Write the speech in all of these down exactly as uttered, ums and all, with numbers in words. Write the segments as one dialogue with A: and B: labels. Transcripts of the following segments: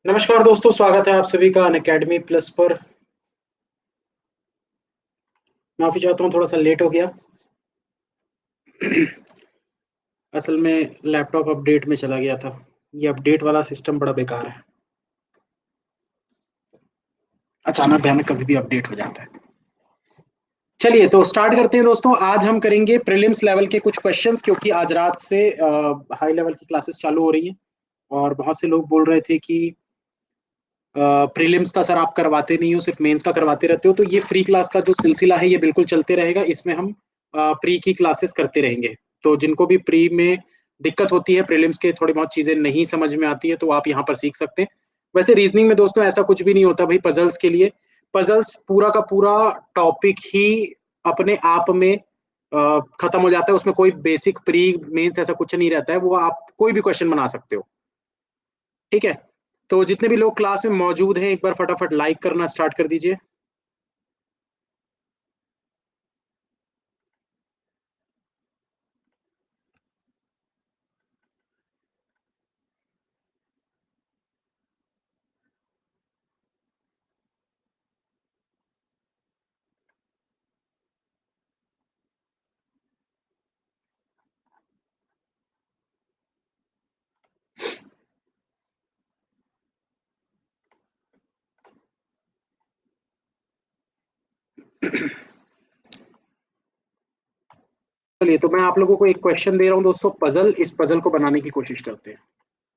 A: नमस्कार दोस्तों, स्वागत है आप सभी का अनअकैडमी प्लस पर। माफी चाहता हूँ, थोड़ा सा लेट हो गया। असल में लैपटॉप अपडेट में चला गया था। ये अपडेट वाला सिस्टम बड़ा बेकार है। अचानक भयानक कभी भी अपडेट हो जाता है। चलिए तो स्टार्ट करते हैं दोस्तों। आज हम करेंगे प्रीलिम्स लेवल के कुछ क्वेश्चंस, क्योंकि आज रात से हाई लेवल की क्लासेस चालू हो रही हैं और बहुत से लोग बोल रहे थे कि प्रीलिम्स का सर आप करवाते नहीं हो, सिर्फ मेंस का करवाते रहते हो। तो ये फ्री क्लास का जो सिलसिला है ये बिल्कुल चलते रहेगा। इसमें हम प्री की क्लासेस करते रहेंगे। तो जिनको भी प्री में दिक्कत होती है, प्रीलिम्स के थोड़ी बहुत चीजें नहीं समझ में आती है, तो आप यहाँ पर सीख सकते हैं। वैसे रीजनिंग में दोस्तों ऐसा कुछ भी नहीं होता भाई। पजल्स के लिए पजल्स पूरा का पूरा टॉपिक ही अपने आप में अ, खत्म हो जाता है। उसमें कोई बेसिक प्री मेंस ऐसा कुछ नहीं रहता है। वो आप कोई भी क्वेश्चन बना सकते हो। ठीक है, तो जितने भी लोग क्लास में मौजूद हैं एक बार फटाफट लाइक करना स्टार्ट कर दीजिए। चलिए, तो मैं आप लोगों को एक क्वेश्चन दे रहा हूं दोस्तों, पजल। इस पजल को बनाने की कोशिश करते हैं।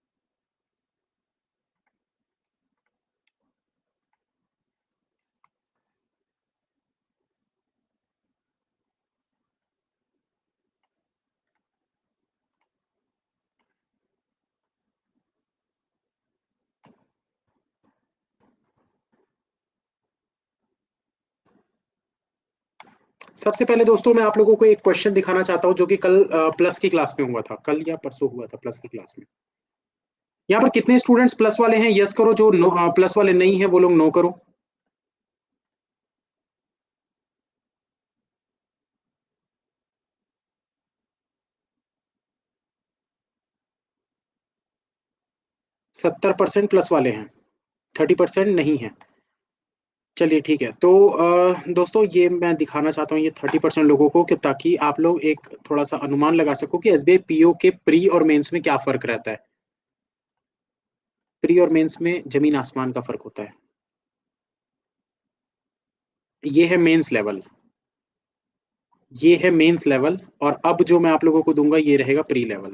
A: सबसे पहले दोस्तों मैं आप लोगों को एक क्वेश्चन दिखाना चाहता हूं जो कि कल प्लस की क्लास में हुआ था। कल या परसों हुआ था प्लस की क्लास में। यहाँ पर कितने स्टूडेंट्स प्लस वाले हैं यस करो, जो नो, प्लस वाले नहीं है वो लोग नो करो। सत्तर परसेंट प्लस वाले हैं, थर्टी परसेंट नहीं है। चलिए ठीक है, तो अ, दोस्तों ये मैं दिखाना चाहता हूँ ये थर्टी परसेंट लोगों को, कि ताकि आप लोग एक थोड़ा सा अनुमान लगा सको कि एसबीआई पीओ के प्री और मेंस में क्या फर्क रहता है। प्री और मेंस में जमीन आसमान का फर्क होता है। ये है मेंस लेवल, ये है मेंस लेवल, और अब जो मैं आप लोगों को दूंगा ये रहेगा प्री लेवल।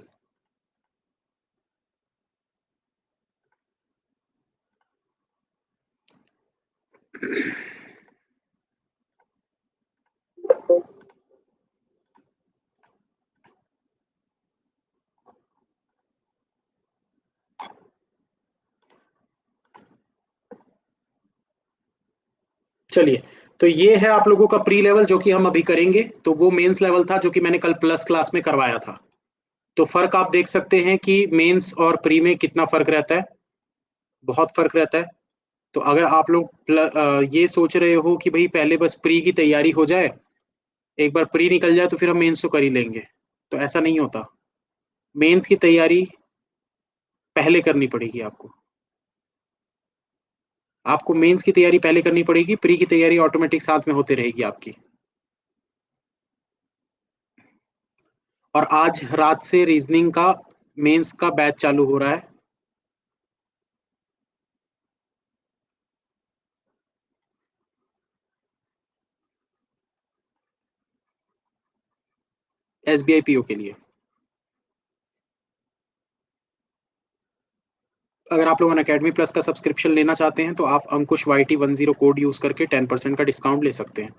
A: चलिए, तो ये है आप लोगों का प्री लेवल जो कि हम अभी करेंगे। तो वो मेंस लेवल था जो कि मैंने कल प्लस क्लास में करवाया था। तो फर्क आप देख सकते हैं कि मेंस और प्री में कितना फर्क रहता है। बहुत फर्क रहता है। तो अगर आप लोग प्ल- अ, ये सोच रहे हो कि भाई पहले बस प्री की तैयारी हो जाए, एक बार प्री निकल जाए तो फिर हम मेंस तो कर ही लेंगे, तो ऐसा नहीं होता। मेंस की तैयारी पहले करनी पड़ेगी आपको। आपको मेंस की तैयारी पहले करनी पड़ेगी, प्री की तैयारी ऑटोमेटिक साथ में होते रहेगी आपकी। और आज रात से रीजनिंग का मेंस का बैच चालू हो रहा है। एसबीआई पीओ के लिए। अगर आप लोग अकेडमी प्लस का सब्सक्रिप्शन लेना चाहते हैं तो आप Ankush Y T one zero code use करके टेन परसेंट का डिस्काउंट ले सकते हैं।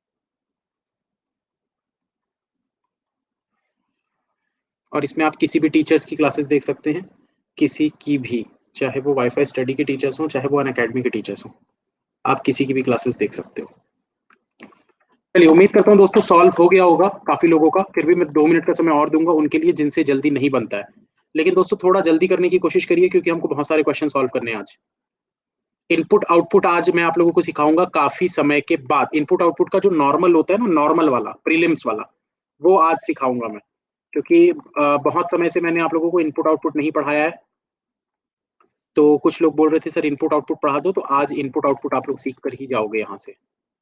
A: और इसमें आप किसी भी टीचर्स की क्लासेस देख सकते हैं, किसी की भी, चाहे वो वाईफाई स्टडी के टीचर्स हों, चाहे वो अकेडमी के टीचर्स हों, आप किसी की भी क्लासेस देख सकते हो। चलिए, उम्मीद करता हूँ दोस्तों सॉल्व हो गया होगा काफी लोगों का। फिर भी मैं दो मिनट का समय और दूंगा उनके लिए जिनसे जल्दी नहीं बनता है। लेकिन दोस्तों थोड़ा जल्दी करने की कोशिश करिए, क्योंकि हमको बहुत सारे क्वेश्चन सॉल्व करने हैं आज। इनपुट आउटपुट आज मैं आप लोगों को सिखाऊंगा काफी समय के बाद। इनपुट आउटपुट का जो नॉर्मल होता है ना, नॉर्मल वाला प्रीलिम्स वाला, वो आज सिखाऊंगा मैं। क्योंकि अ, बहुत समय से मैंने आप लोगों को इनपुट आउटपुट नहीं पढ़ाया है। तो कुछ लोग बोल रहे थे सर इनपुट आउटपुट पढ़ा दो, तो आज इनपुट आउटपुट आप लोग सीख कर ही जाओगे यहाँ से।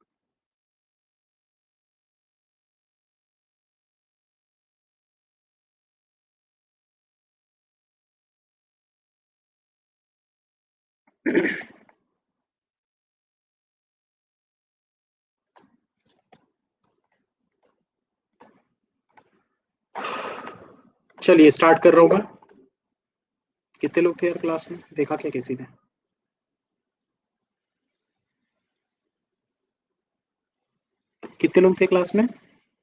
A: चलिए स्टार्ट कर रहा हूँ मैं। कितने लोग थे यार क्लास में, देखा क्या किसी ने? कितने लोग थे क्लास में?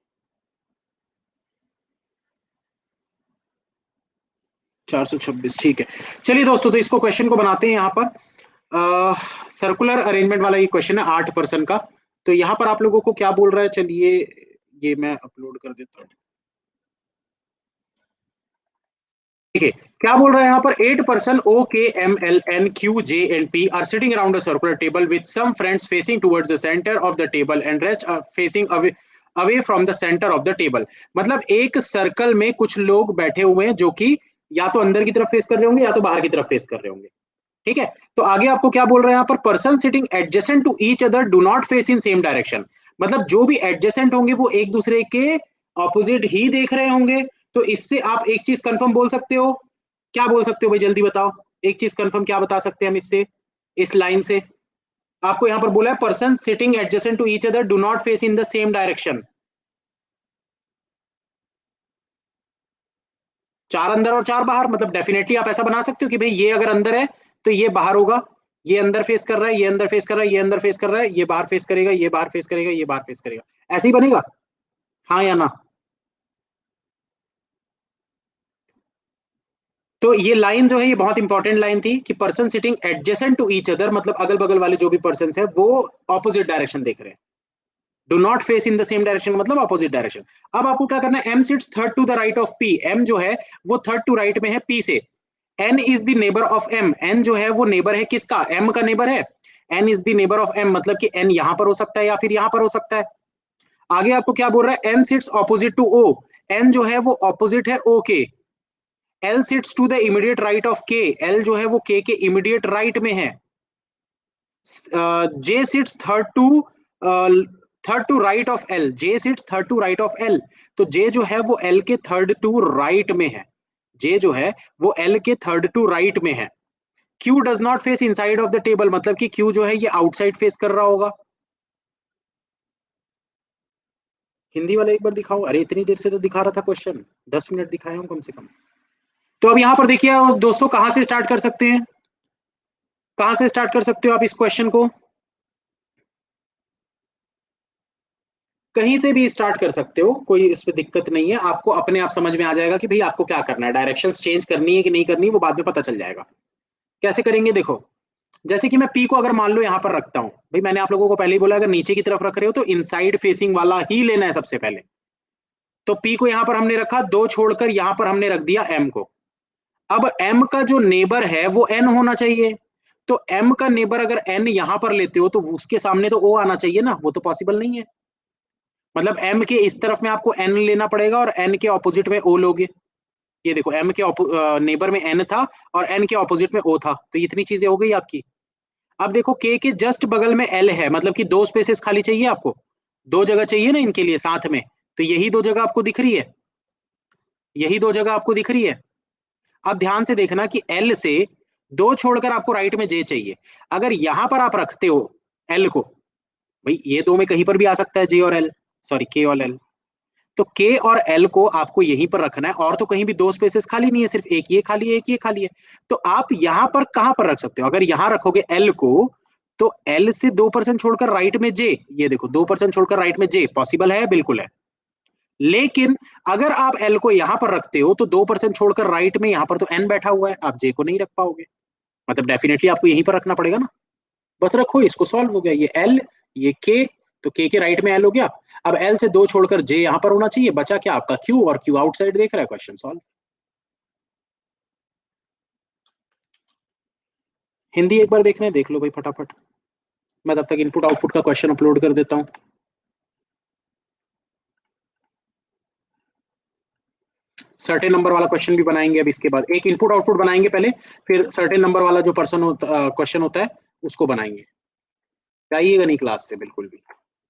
A: चार सौ छब्बीस, ठीक है। चलिए दोस्तों, तो इसको क्वेश्चन को बनाते हैं यहाँ पर। सर्कुलर अरेंजमेंट वाला ये क्वेश्चन है आठ परसेंट का। तो यहाँ पर आप लोगों को क्या बोल रहा है, चलिए ये मैं अपलोड कर देता हूँ। देखिए क्या बोल रहा है यहाँ पर, eight person O K M L N Q J and P R sitting around a circular table with some friends facing towards the centre of the table and rest facing away away from the centre of the table. मतलब एक circle में कुछ लोग बैठे हुए हैं जो कि या तो अंदर की तरफ फेस कर रहे होंगे या तो बाहर की तरफ फेस कर रहे होंगे। ठीक है, तो आगे आपको क्या बोल रहे हैं यहाँ पर, person sitting adjacent to each other do not face in same direction. मतलब जो भी एडजेसेंट होंगे वो एक दूसरे के ऑपोजिट ही देख रहे होंगे। तो इससे आप एक चीज कंफर्म बोल सकते हो, क्या बोल सकते हो भाई जल्दी बताओ, एक चीज कंफर्म क्या बता सकते हैं हम इससे, इस लाइन से? आपको यहां पर बोला है person sitting adjacent to each other do not face in the same direction. चार अंदर और चार बाहर, मतलब डेफिनेटली आप ऐसा बना सकते हो कि भाई ये अगर अंदर है तो ये बाहर होगा, ये अंदर फेस कर रहा है, ये अंदर फेस कर रहा है, ये अंदर फेस कर रहा है, ये बाहर फेस करेगा, ये बाहर फेस करेगा, ये बाहर फेस करेगा। ऐसे ही बनेगा, हाँ या ना? तो ये लाइन जो है ये बहुत इंपॉर्टेंट लाइन थी कि person sitting adjacent to each other, मतलब अगल बगल वाले जो भी पर्सन है वो ऑपोजिट डायरेक्शन देख रहे हैं। Do not face in the same direction मतलब ऑपोजिट डायरेक्शन। अब आपको क्या करना है, M sits third to the right of P. M जो है वो थर्ड टू राइट में है पी से। N is the neighbour of M. N जो है वो नेबर है किसका, एम का नेबर है। N is the neighbour of M, मतलब कि एन यहां पर हो सकता है या फिर यहां पर हो सकता है। आगे आपको क्या बोल रहा है, N sits opposite to O. N जो है वो ऑपोजिट है ओ के। L sits to the immediate right of K. L जो है वो के के इमीडिएट राइट में है। J sits third to third to right of L. J sits third to right of L. तो जे जो है वो एल के थर्ड टू राइट में है। जे जो है वो एल के थर्ड टू राइट में है। Q does not face inside of the table, मतलब कि क्यू जो है ये आउटसाइड फेस कर रहा होगा। हिंदी वाला एक बार दिखाओ, अरे इतनी देर से तो दिखा रहा था क्वेश्चन, दस मिनट दिखाया हूं कम से कम। तो अब यहां पर देखिए दोस्तों, कहां से स्टार्ट कर सकते हैं, कहां से स्टार्ट कर सकते हो आप इस क्वेश्चन को? कहीं से भी स्टार्ट कर सकते हो, कोई इसमें दिक्कत नहीं है। आपको अपने आप समझ में आ जाएगा कि भाई आपको क्या करना है, डायरेक्शंस चेंज करनी है कि नहीं करनी है वो बाद में पता चल जाएगा। कैसे करेंगे देखो, जैसे कि मैं पी को अगर मान लो यहाँ पर रखता हूँ, भाई मैंने आप लोगों को पहले ही बोला अगर नीचे की तरफ रख रहे हो तो इनसाइड फेसिंग वाला ही लेना है सबसे पहले। तो पी को यहाँ पर हमने रखा, दो छोड़कर यहाँ पर हमने रख दिया एम को। अब एम का जो नेबर है वो एन होना चाहिए। तो एम का नेबर अगर एन यहां पर लेते हो तो उसके सामने तो ओ आना चाहिए ना, वो तो पॉसिबल नहीं है। मतलब एम के इस तरफ में आपको एन लेना पड़ेगा और एन के ऑपोजिट में ओ लोगे। ये देखो एम के नेबर में एन था और एन के ऑपोजिट में ओ था, तो इतनी चीजें हो गई आपकी। अब देखो के के जस्ट बगल में एल है, मतलब कि दो स्पेसेस खाली चाहिए आपको, दो जगह चाहिए ना इनके लिए साथ में। तो यही दो जगह आपको दिख रही है, यही दो जगह आपको दिख रही है। अब ध्यान से देखना कि एल से दो छोड़कर आपको राइट में जे चाहिए। अगर यहां पर आप रखते हो एल को, भाई ये दो में कहीं पर भी आ सकता है जे और एल, सॉरी के और एल। तो के और एल को आपको यहीं पर रखना है, और तो कहीं भी दो स्पेसेस खाली नहीं है, सिर्फ एक ये खाली है एक ये खाली है। तो आप यहां पर कहां पर रख सकते हो, अगर यहां रखोगे एल को तो एल से दो परसेंट छोड़कर राइट में जे, ये देखो दो परसेंट छोड़कर राइट में जे पॉसिबल है, बिल्कुल है। लेकिन अगर आप एल को यहां पर रखते हो तो दो परसेंट छोड़कर राइट में यहां पर तो एन बैठा हुआ है, आप जे को नहीं रख पाओगे। मतलब डेफिनेटली आपको यहीं पर रखना पड़ेगा ना। बस रखो, इसको सॉल्व हो गया, ये एल ये के, तो के के राइट में एल हो गया। अब एल से दो छोड़कर जे यहां पर होना चाहिए, बचा क्या आपका क्यू, और क्यू आउटसाइड देख रहा है, क्वेश्चन सॉल्व। हिंदी एक बार देखना है, देख लो भाई फटाफट। मैं तब तक इनपुट आउटपुट का क्वेश्चन अपलोड कर देता हूं। सर्टेन नंबर वाला क्वेश्चन भी बनाएंगे अब इसके बाद। एक इनपुट आउटपुट बनाएंगे पहले, फिर सर्टेन नंबर वाला जो पर्सन होता क्वेश्चन होता है उसको बनाएंगे। जाइएगा नहीं क्लास से बिल्कुल भी।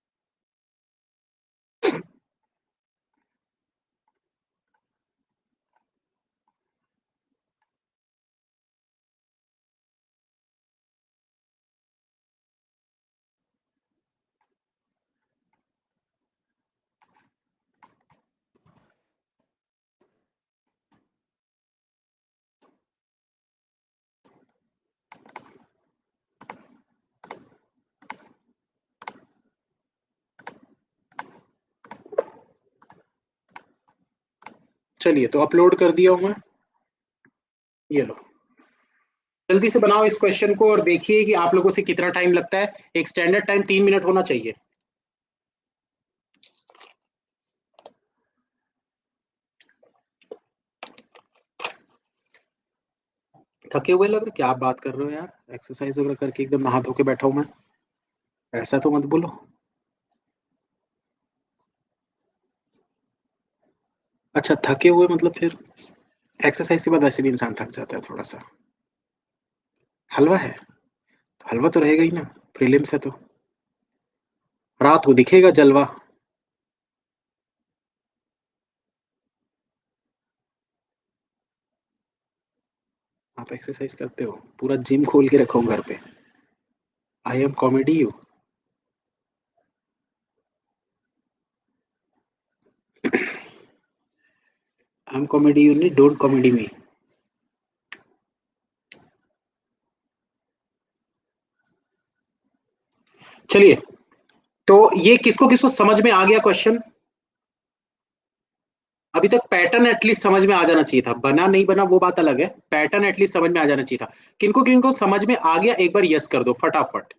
A: चलिए तो अपलोड कर दिया हूं मैं, ये लो। जल्दी से बनाओ इस क्वेश्चन को और देखिए कि आप लोगों से कितना टाइम लगता है। एक स्टैंडर्ड टाइम तीन मिनट होना चाहिए। थके हुए लग रहे, क्या आप बात कर रहे हो यार? एक्सरसाइज वगैरह करके एकदम नहा धो के बैठा हूं मैं, ऐसा तो मत बोलो। अच्छा थके हुए मतलब फिर एक्सरसाइज के बाद वैसे भी इंसान थक जाता है थोड़ा सा। हलवा है तो हलवा तो रहेगा ही ना, प्रीलिम्स है तो। रात को दिखेगा जलवा। आप एक्सरसाइज करते हो? पूरा जिम खोल के रखो घर पे। I am comedy you. I am comedy you नहीं, डोंट कॉमेडी मी। चलिए, तो ये किसको किसको समझ में आ गया क्वेश्चन? अभी तक पैटर्न एटलीस्ट समझ में आ जाना चाहिए था, बना नहीं बना वो बात अलग है, पैटर्न एटलीस्ट समझ में आ जाना चाहिए था। किनको किनको समझ में आ गया एक बार यस कर दो फटाफट।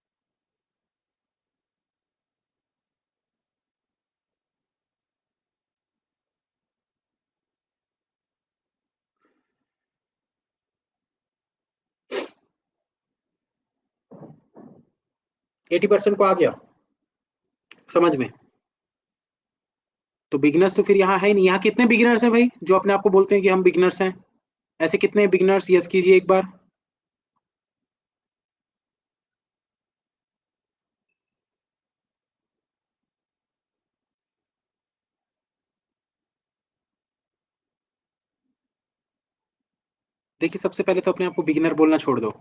A: अस्सी परसेंट को आ गया समझ में? तो बिगिनर्स तो फिर यहाँ है नहीं। यहाँ कितने बिगिनर्स हैं भाई जो अपने आप को बोलते हैं कि हम बिगिनर्स हैं? ऐसे कितने बिगिनर्स, यस कीजिए एक बार। देखिए सबसे पहले तो अपने आप को बिगिनर बोलना छोड़ दो।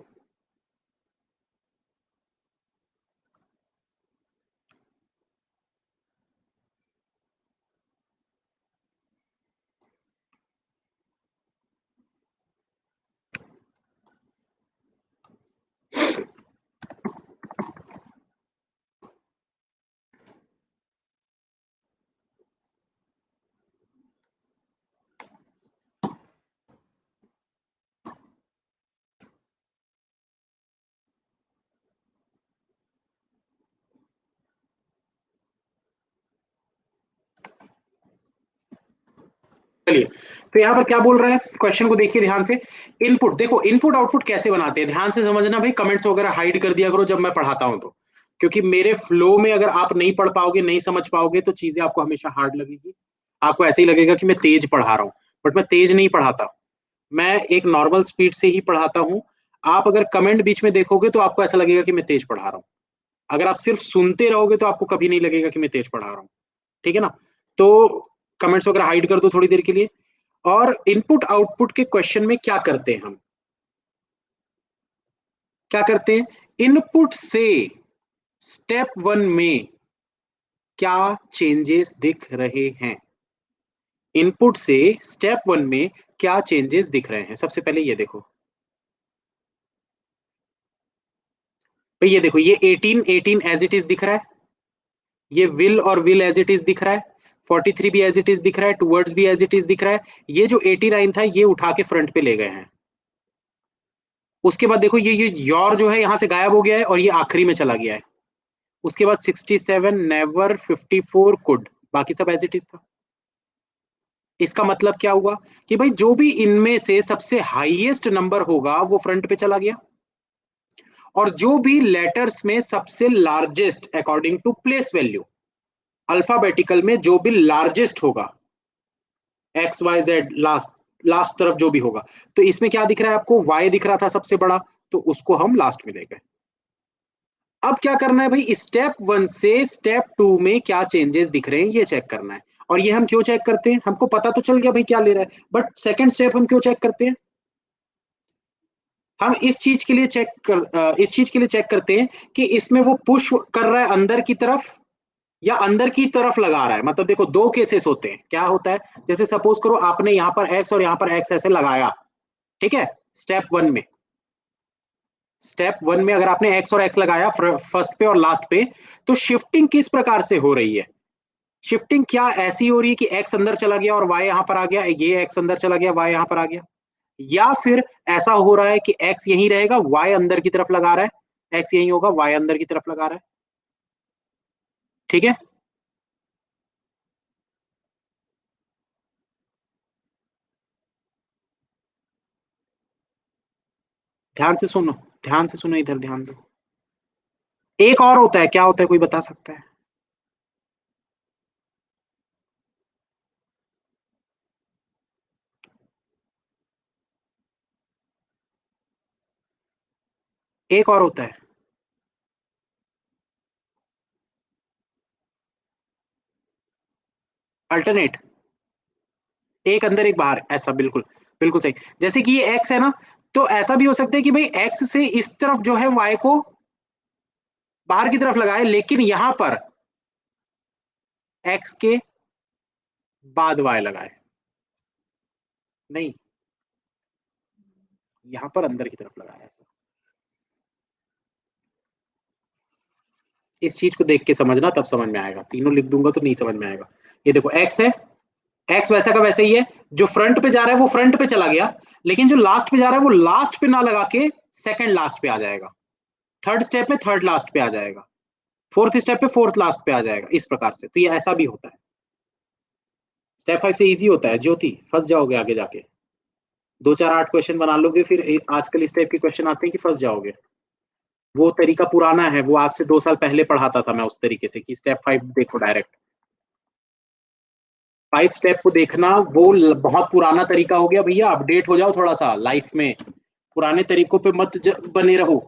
A: चलिए, तो यहाँ पर क्या बोल रहा है, क्वेश्चन को देखिए ध्यान से। इनपुट देखो, इनपुट आउटपुट कैसे बनाते हैं ध्यान से समझना भाई। कमेंट्स वगैरह हाइड कर दिया करो जब मैं पढ़ाता हूं तो, क्योंकि मेरे फ्लो में अगर आप नहीं पढ़ पाओगे, नहीं समझ पाओगे तो चीजें आपको हमेशा हार्ड लगेगी। आपको ऐसे ही लगेगा कि मैं तेज पढ़ा रहा हूँ, बट मैं तेज नहीं पढ़ाता, मैं एक नॉर्मल स्पीड से ही पढ़ाता हूँ। आप अगर कमेंट बीच में देखोगे तो आपको ऐसा लगेगा कि मैं तेज पढ़ा रहा हूँ। अगर आप सिर्फ सुनते रहोगे तो आपको कभी नहीं लगेगा कि मैं तेज पढ़ा रहा हूँ। ठीक है ना? तो कमेंट्स वगैरह हाइड कर दो थोड़ी देर के लिए। और इनपुट आउटपुट के क्वेश्चन में क्या करते हैं हम, क्या करते हैं? इनपुट से स्टेप वन में क्या चेंजेस दिख रहे हैं? इनपुट से स्टेप वन में क्या चेंजेस दिख रहे हैं? सबसे पहले ये देखो भाई, ये देखो, ये अठारह अठारह एज इट इज दिख रहा है, ये विल और विल एज इट इज दिख रहा है, तैंतालीस भी एज इट इज दिख रहा है, टूवर्ड्स भी एज इट इज दिख रहा है। ये जो नवासी था ये उठा के फ्रंट पे ले गए हैं। उसके बाद देखो, ये ये योर जो है यहां से गायब हो गया है और ये आखिरी में चला गया है। उसके बाद सड़सठ, नेवर, चौवन, कुड, बाकी सब एज इट इज था। इसका मतलब क्या हुआ कि भाई जो भी इनमें से सबसे हाईएस्ट नंबर होगा वो फ्रंट पे चला गया, और जो भी लेटर्स में सबसे largest according to place value, alphabetical में जो भी लार्जेस्ट होगा X Y Z, last last तरफ जो भी होगा। तो इसमें क्या दिख रहा है आपको, वाई दिख रहा था सबसे बड़ा, तो उसको हम लास्ट में ले गए। अब क्या करना है भाई, स्टेप वन से स्टेप टू में क्या चेंजेस दिख रहे हैं ये चेक करना है। और ये हम क्यों चेक करते हैं, हमको पता तो चल गया भाई क्या ले रहा है, बट सेकंड स्टेप हम क्यों चेक करते हैं, हम इस चीज के लिए चेक कर इस चीज के लिए चेक करते हैं कि इसमें वो पुश कर रहा है अंदर की तरफ या अंदर की तरफ लगा रहा है। मतलब देखो दो केसेस होते हैं, क्या होता है, जैसे सपोज करो आपने यहाँ पर एक्स और यहाँ पर एक्स ऐसे लगाया, ठीक है, स्टेप वन में स्टेप वन में अगर आपने एक्स और एक्स लगाया फर्स्ट पे और लास्ट पे, तो शिफ्टिंग किस प्रकार से हो रही है, शिफ्टिंग क्या ऐसी हो रही है कि एक्स अंदर चला गया और वाई यहाँ पर आ गया, ये एक्स अंदर चला गया वाई यहाँ पर आ गया, या फिर ऐसा हो रहा है कि एक्स यहीं रहेगा वाई अंदर की तरफ लगा रहा है, एक्स यहीं होगा वाई अंदर की तरफ लगा रहा है, ठीक है। ध्यान से सुनो, ध्यान से सुनो, इधर ध्यान दो। एक और होता है, क्या होता है, कोई बता सकता है? एक और होता है, अल्टरनेट, एक अंदर एक बाहर, ऐसा बिल्कुल बिल्कुल सही। जैसे कि ये एक्स है ना, तो ऐसा भी हो सकता है कि भाई एक्स से इस तरफ जो है वाई को बाहर की तरफ लगाए, लेकिन यहां पर एक्स के बाद वाई लगाए, नहीं, यहां पर अंदर की तरफ लगाया ऐसा। इस चीज को देख के समझना, तब समझ में आएगा, तीनों लिख दूंगा तो नहीं समझ में आएगा। ये देखो एक्स है, एक्स वैसा का वैसे ही है, जो फ्रंट पे जा रहा है वो फ्रंट पे चला गया, लेकिन जो लास्ट पे जा रहा है वो लास्ट पे ना लगा के सेकंड लास्ट पे आ जाएगा, थर्ड स्टेप में थर्ड लास्ट पे आ जाएगा, फोर्थ स्टेप पे फोर्थ लास्ट पे आ जाएगा, इस प्रकार से। तो ये ऐसा भी होता है। स्टेप फाइव से इजी होता है ज्योति, फंस जाओगे आगे जाके, दो चार आठ क्वेश्चन बना लोगे, फिर आजकल इस टाइप के क्वेश्चन आते हैं कि फंस जाओगे। वो तरीका पुराना है, वो आज से दो साल पहले पढ़ाता था मैं उस तरीके से कि स्टेप फाइव देखो डायरेक्ट। फाइव स्टेप को देखना वो बहुत पुराना तरीका हो गया भैया, अपडेट हो जाओ थोड़ा सा लाइफ में, पुराने तरीकों पे मत बने रहो।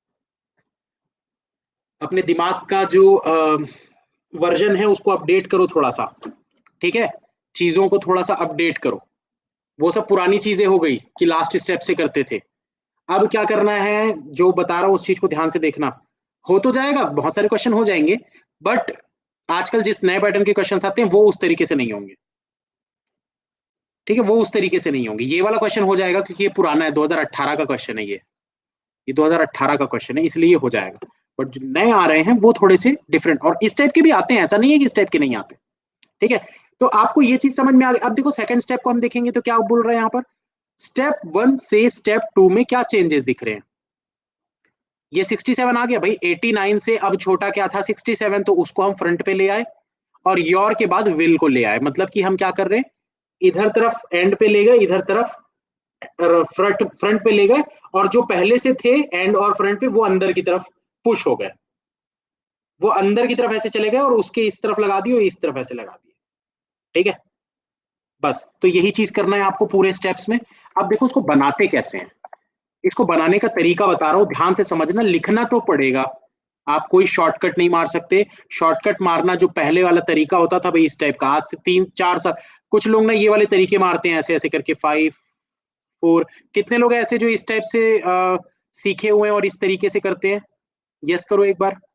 A: अपने दिमाग का जो वर्जन है उसको अपडेट करो थोड़ा सा, ठीक है, चीजों को थोड़ा सा अपडेट करो। वो सब पुरानी चीजें हो गई कि लास्ट स्टेप से करते थे। अब क्या करना है, जो बता रहा हूं उस चीज को ध्यान से देखना। हो तो जाएगा, बहुत सारे क्वेश्चन हो जाएंगे, बट आजकल जिस नए पैटर्न के क्वेश्चन आते हैं वो उस तरीके से नहीं होंगे, ठीक है, वो उस तरीके से नहीं होंगे। ये वाला क्वेश्चन हो जाएगा क्योंकि ये पुराना है, दो हज़ार अठारह का क्वेश्चन है, ये ये दो हज़ार अठारह का क्वेश्चन है, इसलिए ये हो जाएगा। बट जो नए आ रहे हैं वो थोड़े से डिफरेंट और इस टाइप के भी आते हैं, ऐसा नहीं है कि इस टाइप के नहीं आते, ठीक है। तो आपको ये चीज समझ में आ गई। अब देखो सेकंड स्टेप को हम देखेंगे तो क्या बोल रहे हैं यहाँ पर, स्टेप वन से स्टेप टू में क्या चेंजेस दिख रहे हैं। ये सड़सठ आ गया भाई, नवासी से अब छोटा क्या था सड़सठ, तो उसको हम फ्रंट पे ले आए और योर के बाद विल को ले आए। मतलब कि हम क्या कर रहे हैं, इधर तरफ एंड पे ले गए, इधर तरफ फ्रंट फ्रंट पे ले गए, और जो पहले से थे एंड और फ्रंट पे वो अंदर की तरफ पुश हो गए, वो अंदर की तरफ ऐसे चले गए और उसके इस तरफ लगा दिए और इस तरफ ऐसे लगा दिए, ठीक है। बस तो यही चीज करना है आपको पूरे स्टेप्स में। अब देखो उसको बनाते कैसे हैं, इसको बनाने का तरीका बता रहा हूं, ध्यान से समझना, लिखना तो पड़ेगा, आप कोई शॉर्टकट नहीं मार सकते। शॉर्टकट मारना जो पहले वाला तरीका होता था भाई इस टाइप का, आज से तीन चार साल कुछ लोग ना ये वाले तरीके मारते हैं ऐसे ऐसे करके, फाइव फोर, कितने लोग ऐसे जो इस टाइप से आ, सीखे हुए हैं और इस तरीके से करते हैं, यस करो एक बार।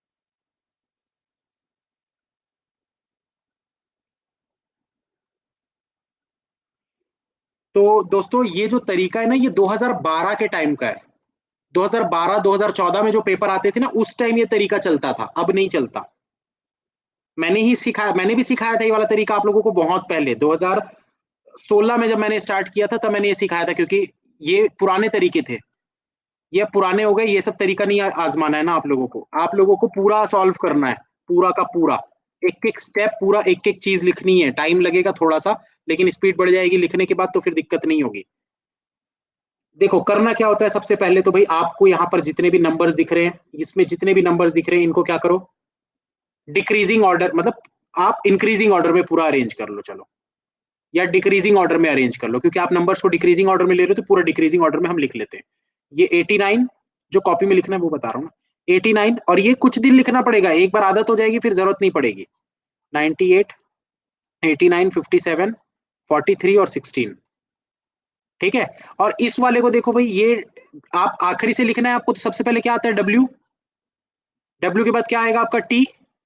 A: तो दोस्तों ये जो तरीका है ना, ये दो हज़ार बारह के टाइम का है। दो हज़ार बारह दो हज़ार चौदह में जो पेपर आते थे ना, उस टाइम ये तरीका चलता था, अब नहीं चलता। मैंने ही सिखाया, मैंने भी सिखाया था ये वाला तरीका आप लोगों को बहुत पहले, दो हज़ार सोलह में जब मैंने स्टार्ट किया था तब मैंने ये सिखाया था, क्योंकि ये पुराने तरीके थे, ये पुराने हो गए, ये सब तरीका नहीं आजमाना है ना आप लोगों को, आप लोगों को पूरा सॉल्व करना है, पूरा का पूरा, एक एक स्टेप, पूरा एक एक चीज लिखनी है। टाइम लगेगा थोड़ा सा, लेकिन स्पीड बढ़ जाएगी लिखने के बाद, तो फिर दिक्कत नहीं होगी। देखो करना क्या होता है, सबसे पहले तो भाई आपको यहाँ पर जितने भी नंबर्स दिख रहे हैं, इसमें जितने भी नंबर्स दिख रहे हैं, इनको क्या करो, डिक्रीजिंग ऑर्डर, मतलब आप इंक्रीजिंग ऑर्डर में पूरा अरेंज कर लो। चलो या डिक्रीजिंग ऑर्डर में अरेंज कर लो, क्योंकि आप नंबर्स को डिक्रीजिंग ऑर्डर में ले रहे हो तो पूरा डिक्रीजिंग ऑर्डर में हम लिख लेते हैं। ये एटी नाइन जो कॉपी में लिखना है वो बता रहा हूँ ना, एटी नाइन, और ये कुछ दिन लिखना पड़ेगा, एक बार आदत हो जाएगी फिर जरूरत नहीं पड़ेगी। Ninety eight, eighty nine, fifty seven, forty three और सिक्सटीन, ठीक है। और इस वाले को देखो भाई, ये आप आखिरी से लिखना है आपको, तो सबसे पहले क्या आता है, डब्ल्यू, डब्ल्यू के बाद क्या आएगा आपका, टी,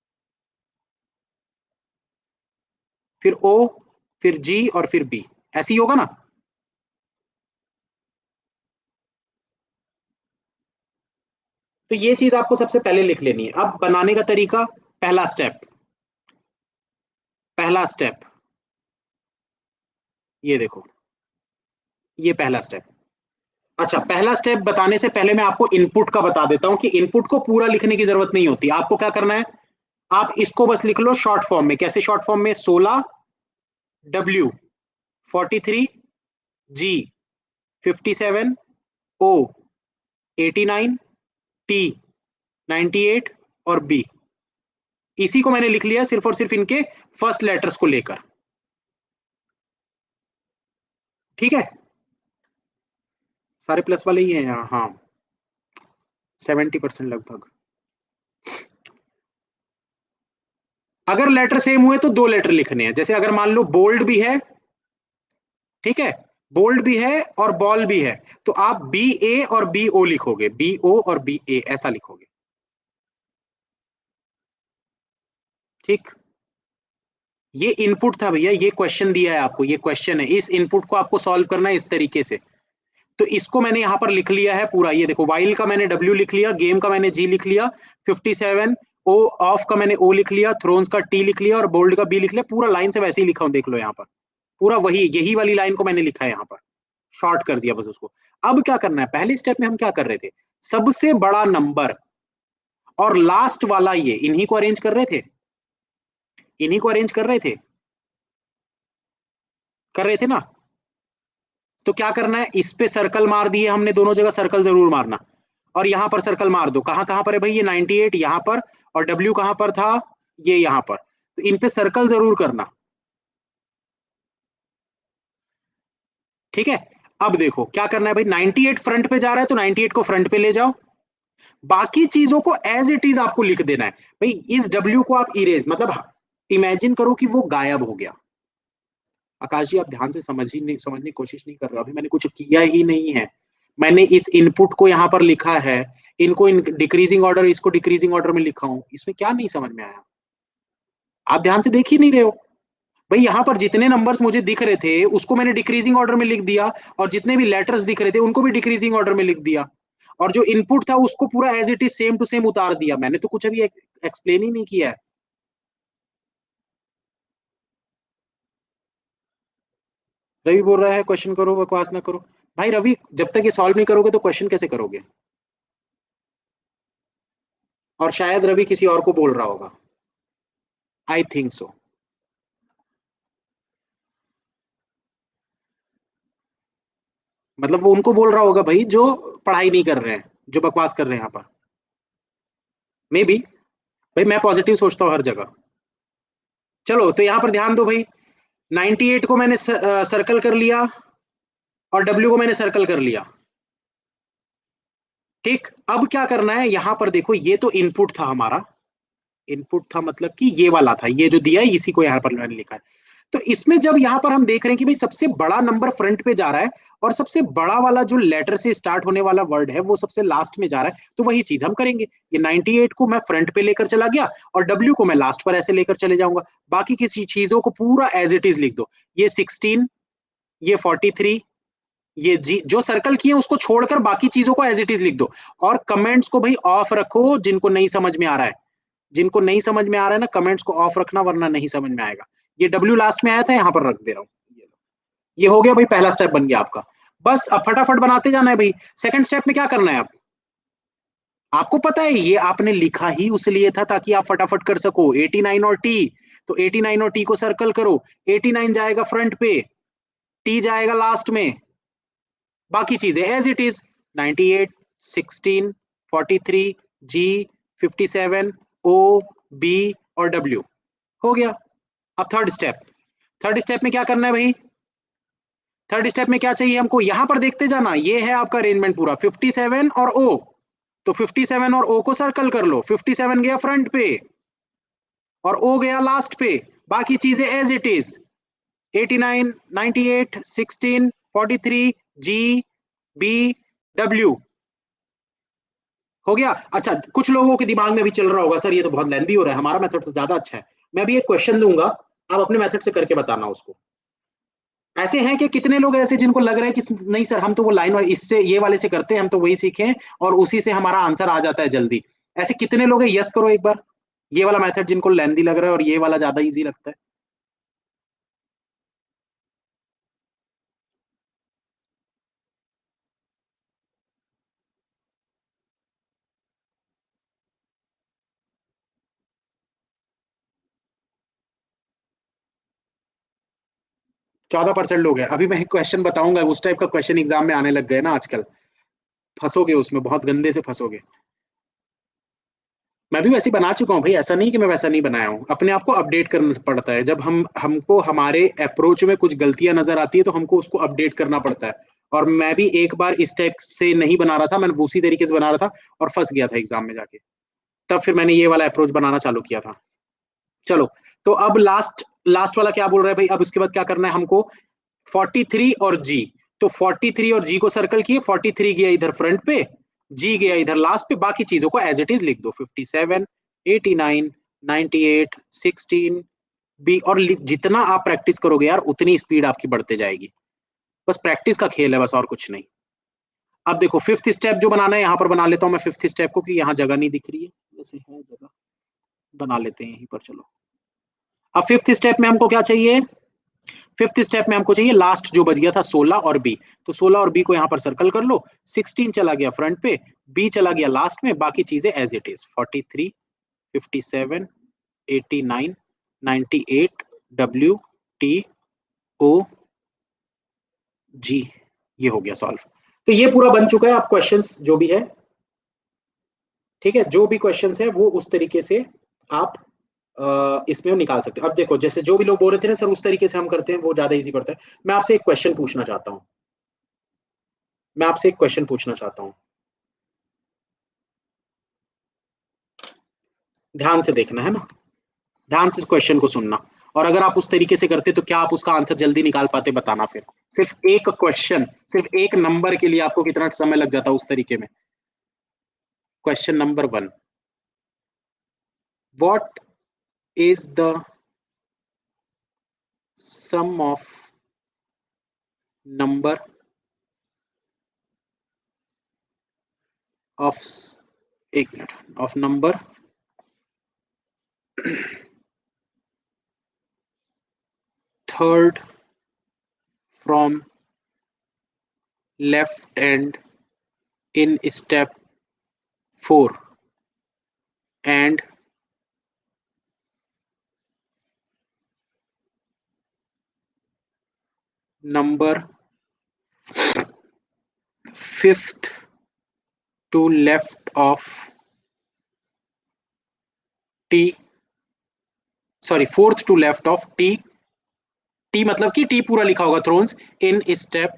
A: फिर ओ, फिर जी और फिर बी, ऐसे ही होगा ना। तो ये चीज आपको सबसे पहले लिख लेनी है। अब बनाने का तरीका, पहला स्टेप, पहला स्टेप ये देखो, ये पहला स्टेप। अच्छा, पहला स्टेप बताने से पहले मैं आपको इनपुट का बता देता हूं कि इनपुट को पूरा लिखने की जरूरत नहीं होती। आपको क्या करना है, आप इसको बस लिख लो शॉर्ट फॉर्म में। कैसे शॉर्ट फॉर्म में, सोलह, W, forty three, G, fifty seven, O, eighty nine, T, ninety eight और बी। इसी को मैंने लिख लिया सिर्फ और सिर्फ इनके फर्स्ट लेटर्स को लेकर, ठीक है। सारे प्लस वाले ही हैं यहाँ, हाँ, सेवेंटी परसेंट लगभग। अगर लेटर सेम हुए तो दो लेटर लिखने हैं। जैसे अगर मान लो बोल्ड भी है, ठीक है, बोल्ड भी है और बॉल भी है, तो आप बी ए और बी ओ लिखोगे, बी ओ और बी ए ऐसा लिखोगे, ठीक। ये इनपुट था भैया, ये क्वेश्चन दिया है आपको, ये क्वेश्चन है, इस इनपुट को आपको सॉल्व करना है इस तरीके से। तो इसको मैंने यहां पर लिख लिया है पूरा, ये देखो, वाइल का मैंने डब्ल्यू लिख लिया, गेम का मैंने जी लिख लिया, फिफ्टी सेवन, ओ ऑफ का मैंने ओ लिख लिया, थ्रोन्स का टी लिख लिया और बोल्ड का बी लिख लिया। पूरा लाइन से वैसे ही लिखा हूं, देख लो यहाँ पर, पूरा वही, यही वाली लाइन को मैंने लिखा है यहाँ पर, शॉर्ट कर दिया बस उसको। अब क्या करना है, पहले स्टेप में हम क्या कर रहे थे, सबसे बड़ा नंबर और लास्ट वाला, ये इन्हीं को अरेंज कर रहे थे, इन्हीं को अरेंज कर रहे थे, कर रहे थे ना। तो क्या करना है, इस पे सर्कल मार दिए हमने, दोनों जगह सर्कल जरूर मारना, और यहां पर सर्कल मार दो। कहां कहां पर है भाई, ये नाइंटी एट यहां पर, और डब्ल्यू कहां पर था, ये यहां पर, तो इन पे सर्कल जरूर करना, ठीक है। अब देखो क्या करना है भाई, नाइंटी एट फ्रंट पे जा रहा है तो नाइंटी एट को फ्रंट पे ले जाओ, बाकी चीजों को एज इट इज आपको लिख देना है भाई। इस डब्ल्यू को आप इरेज, मतलब इमेजिन करो कि वो गायब हो गया। आकाश जी, आप ध्यान से समझ ही नहीं, समझने की कोशिश नहीं कर रहे, अभी मैंने कुछ किया ही नहीं है। मैंने इस इनपुट को यहाँ पर लिखा है, इनको इन डिक्रीजिंग ऑर्डर, इसको डिक्रीजिंग ऑर्डर में लिखा हूं, इसमें क्या नहीं समझ में आया, आप ध्यान से देख ही नहीं रहे हो भाई। यहाँ पर जितने नंबर्स मुझे दिख रहे थे उसको मैंने डिक्रीजिंग ऑर्डर में लिख दिया, और जितने भी लेटर्स दिख रहे थे उनको भी डिक्रीजिंग ऑर्डर में लिख दिया, और जो इनपुट था उसको पूरा as it is same to same उतार दिया। मैंने तो कुछ अभी एक्सप्लेन ही नहीं किया है। रवि बोल रहा है क्वेश्चन करो, बकवास ना करो। भाई रवि, जब तक ये सॉल्व नहीं करोगे तो क्वेश्चन कैसे करोगे। और शायद रवि किसी और को बोल रहा होगा, आई थिंक सो। मतलब वो उनको बोल रहा होगा भाई जो पढ़ाई नहीं कर रहे हैं, जो बकवास कर रहे हैं यहाँ पर, मे बी। भाई मैं पॉजिटिव सोचता हूँ हर जगह। चलो तो यहाँ पर ध्यान दो भाई, नाइंटी एट को मैंने सर्कल कर लिया और डब्ल्यू को मैंने सर्कल कर लिया, ठीक। अब क्या करना है, यहां पर देखो, ये तो इनपुट था हमारा, इनपुट था मतलब कि ये वाला था, ये जो दिया है इसी को यहाँ पर मैंने लिखा है। तो इसमें जब यहाँ पर हम देख रहे हैं कि भाई सबसे बड़ा नंबर फ्रंट पे जा रहा है, और सबसे बड़ा वाला जो लेटर से स्टार्ट होने वाला वर्ड है वो सबसे लास्ट में जा रहा है, तो वही चीज हम करेंगे। ये नाइंटी एट को मैं फ्रंट पे लेकर चला गया, और डब्ल्यू को मैं लास्ट पर ऐसे लेकर चले जाऊंगा। बाकी की चीजों को पूरा एज इट इज लिख दो। ये सिक्सटीन, ये फोर्टी थ्री, ये जी, जो सर्कल किए उसको छोड़कर बाकी चीजों को एज इट इज लिख दो। और कमेंट्स को भाई ऑफ रखो, जिनको नहीं समझ में आ रहा है, जिनको नहीं समझ में आ रहा है ना, कमेंट्स को ऑफ रखना, वरना नहीं समझ में आएगा। ये डब्ल्यू लास्ट में आया था, यहाँ पर रख दे रहा हूँ। ये हो गया भाई, पहला स्टेप बन गया आपका। बस अब फटाफट बनाते जाना है भाई। सेकंड स्टेप में क्या करना है आप, आपको पता है ये आपने लिखा ही उसलिए था ताकि आप फटाफट कर सको, एटी नाइन और टी। तो एटी नाइन और टी को सर्कल करो, एटी नाइन जाएगा फ्रंट पे, टी जाएगा लास्ट में, बाकी चीजें as it is, ninety eight, sixteen, forty three, G, fifty seven, O, B और डब्ल्यू, हो गया। अब थर्ड स्टेप, थर्ड स्टेप में क्या करना है भाई? थर्ड स्टेप में क्या चाहिए हमको? यहां पर देखते जाना, ये है आपका अरेंजमेंट पूरा, फिफ्टी सेवन और ओ, तो फिफ्टी सेवन और ओ को सर्कल कर लो। फिफ्टी सेवन गया फ्रंट पे और ओ गया लास्ट पे, बाकी चीजें as it is, eighty nine, ninety eight, sixteen, forty three, G, B, W, हो गया। अच्छा, कुछ लोगों के दिमाग में भी चल रहा होगा सर ये तो बहुत लेंथी हो रहा है, हमारा मेथड तो ज्यादा अच्छा है। मैं भी एक क्वेश्चन दूंगा, आप अपने मेथड से करके बताना उसको। ऐसे हैं कि कितने लोग ऐसे जिनको लग रहा है कि नहीं सर हम तो वो लाइन वाले इससे ये वाले से करते हैं, हम तो वही सीखे और उसी से हमारा आंसर आ जाता है जल्दी। ऐसे कितने लोग हैं? यस करो एक बार, ये वाला मेथड जिनको लेंथी लग रहा है और ये वाला ज्यादा इजी लगता है। चौदह परसेंट लोग हैं। अभी मैं एक क्वेश्चन बताऊंगा, उस टाइप का क्वेश्चन एग्जाम में आने लग गए ना आजकल, फंसोगे उसमें, बहुत गंदे से फंसोगे। मैं भी वैसे बना चुका हूँ भाई, ऐसा नहीं कि मैं वैसा नहीं बनाया हूँ, अपने आप को अपडेट करना पड़ता है। जब हम हमको हमारे अप्रोच में कुछ गलतियां नजर आती है तो हमको उसको अपडेट करना पड़ता है। और मैं भी एक बार इस टाइप से नहीं बना रहा था, मैं उसी तरीके से बना रहा था और फंस गया था एग्जाम में जाके। तब फिर मैंने ये वाला अप्रोच बनाना चालू किया था। चलो, तो अब लास्ट लास्ट वाला क्या बोल रहा है भाई? अब उसके बाद क्या करना है हमको? फोर्टी थ्री और जी, तो फोर्टी थ्री और जी को सर्कल किए, फोर्टी थ्री गया इधर फ्रंट पे, जी गया इधर लास्ट पे, बाकी चीजों को एज इट इज लिख दो, fifty seven, eighty nine, ninety eight, sixteen, B. और जितना आप प्रैक्टिस करोगे यार उतनी स्पीड आपकी बढ़ते जाएगी। बस प्रैक्टिस का खेल है, बस और कुछ नहीं। अब देखो फिफ्थ स्टेप जो बनाना है, यहां पर बना लेता हूं मैं फिफ्थ स्टेप को, कि यहाँ जगह नहीं दिख रही है, वैसे है जगह, बना लेते हैं यहीं पर। चलो, अब फिफ्थ स्टेप में हमको क्या चाहिए? फिफ्थ स्टेप में हमको चाहिए लास्ट जो बच गया था, सोलह और बी। तो सोलह और बी को यहां पर सर्कल कर लो, सिक्सटीन चला गया फ्रंट पे, बी चला गया लास्ट में, बाकी चीजें as it is, forty three, fifty seven, eighty nine, ninety eight, W, T, O, G. ये हो गया सॉल्व। तो ये पूरा बन चुका है। आप क्वेश्चंस जो भी है, ठीक है, जो भी क्वेश्चंस है वो उस तरीके से आप अ, इसमें निकाल सकते हो। अब देखो, जैसे जो भी लोग बोल रहे थे ना सर उस तरीके से हम करते हैं वो ज्यादा इजी पड़ता है, मैं आपसे एक क्वेश्चन पूछना चाहता हूँ। मैं आपसे एक क्वेश्चन पूछना चाहता हूँ, ध्यान से देखना है ना, ध्यान से क्वेश्चन को सुनना। और अगर आप उस तरीके से करते तो क्या आप उसका आंसर जल्दी निकाल पाते? बताना फिर। सिर्फ एक क्वेश्चन, सिर्फ एक नंबर के लिए आपको कितना समय लग जाता उस तरीके में? Question number one, what is the sum of number of, एक minute, of number third from left end in step four and number fifth to left of t, sorry, fourth to left of t, t मतलब कि t पूरा लिखा होगा, thrones in step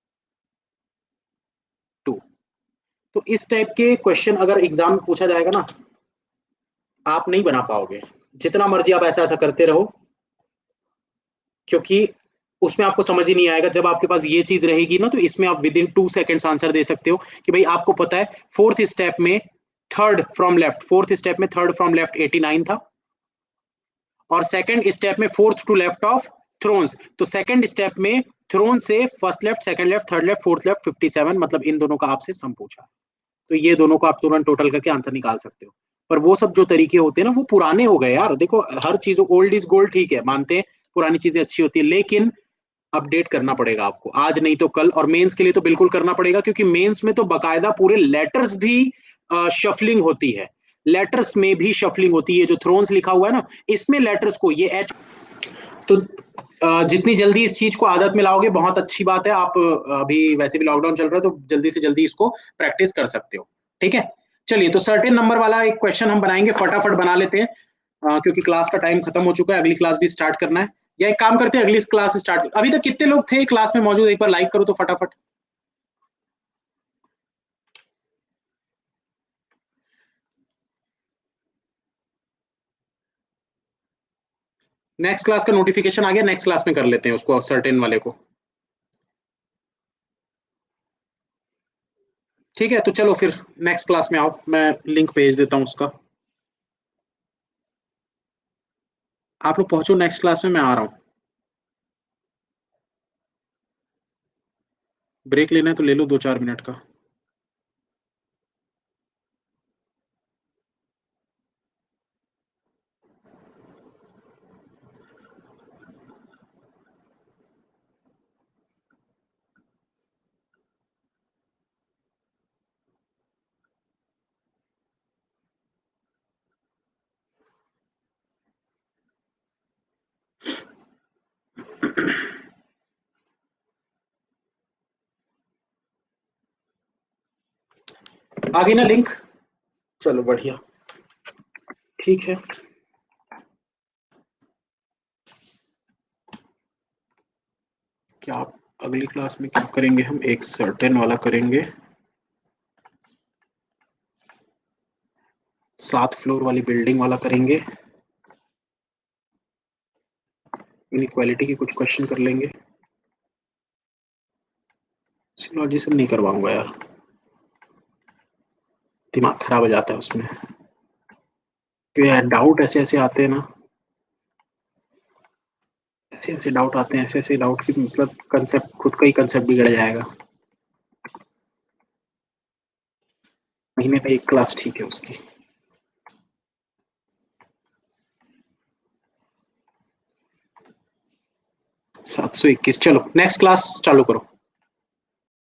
A: to. तो इस type के question अगर exam में पूछा जाएगा ना, आप नहीं बना पाओगे, जितना मर्जी आप ऐसा ऐसा करते रहो, क्योंकि उसमें आपको समझ ही नहीं आएगा। जब आपके पास ये चीज रहेगी ना तो इसमें आप within two seconds answer दे सकते हो कि भाई आपको पता है फोर्थ स्टेप में third from left, fourth step में third from left eighty nine था, और सेकंड स्टेप में fourth to left of thrones, तो सेकंड स्टेप में थ्रोन से first left, second left, third left, fourth left, fifty seven, मतलब इन दोनों का आपसे सम पूछा। तो ये दोनों को आप तुरंत टोटल करके आंसर निकाल सकते हो। पर वो सब जो तरीके होते हैं ना वो पुराने हो गए यार। देखो हर चीज ओल्ड इज गोल्ड, ठीक है, मानते हैं पुरानी चीजें अच्छी होती है, लेकिन अपडेट करना पड़ेगा आपको, आज नहीं तो कल। और मेंस के लिए तो बिल्कुल करना पड़ेगा, क्योंकि मेंस में तो बकायदा पूरे लेटर्स भी शफलिंग होती है, लेटर्स में भी शफलिंग होती है। जो थ्रोन्स लिखा हुआ है ना, इसमें लेटर्स को ये एच, तो जितनी जल्दी इस चीज को आदत में लाओगे बहुत अच्छी बात है। आप अभी वैसे भी लॉकडाउन चल रहा है तो जल्दी से जल्दी इसको प्रैक्टिस कर सकते हो, ठीक है। चलिए, तो सर्टेन नंबर वाला एक क्वेश्चन हम बनाएंगे, फटाफट बना लेते हैं क्योंकि क्लास का टाइम खत्म हो चुका है, अगली क्लास भी स्टार्ट करना है। या एक काम करते हैं अगली क्लास स्टार्ट, अभी तक कितने लोग थे क्लास में मौजूद, एक बार लाइक करो तो फटाफट। नेक्स्ट क्लास का नोटिफिकेशन आ गया, नेक्स्ट क्लास में कर लेते हैं उसको, सर्टेन वाले को। ठीक है, तो चलो फिर नेक्स्ट क्लास में आओ, मैं लिंक भेज देता हूँ उसका। आप लोग पहुंचो नेक्स्ट क्लास में, मैं आ रहा हूँ। ब्रेक लेना है तो ले लो दो चार मिनट का। आ गई ना लिंक? चलो बढ़िया, ठीक है। क्या आप अगली क्लास में क्या करेंगे, हम एक सर्टेन वाला करेंगे, सात फ्लोर वाली बिल्डिंग वाला करेंगे, इनइक्वालिटी की कुछ क्वेश्चन कर लेंगे। सिलॉजिज्म नहीं करवाऊंगा यार, दिमाग खराब हो जाता है उसमें, क्योंकि यार डाउट ऐसे ऐसे आते हैं ना, ऐसे ऐसे डाउट आते हैं, ऐसे ऐसे डाउट की मतलब कंसेप्ट, खुद का ही कंसेप्ट बिगड़ जाएगा। महीने में एक क्लास ठीक है उसकी। सात सौ इक्कीस, चलो नेक्स्ट क्लास चालू करो।